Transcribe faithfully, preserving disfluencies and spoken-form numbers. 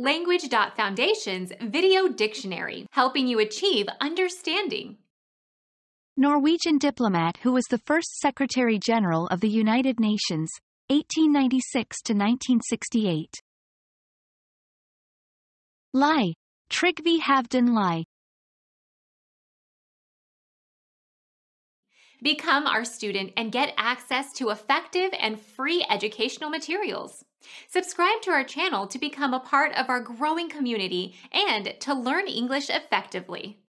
Language.Foundation's Video Dictionary, helping you achieve understanding. Norwegian diplomat who was the first Secretary General of the United Nations, eighteen ninety-six to nineteen sixty-eight. Lie. TRYGVE LIE. Become our student and get access to effective and free educational materials. Subscribe to our channel to become a part of our growing community and to learn English effectively.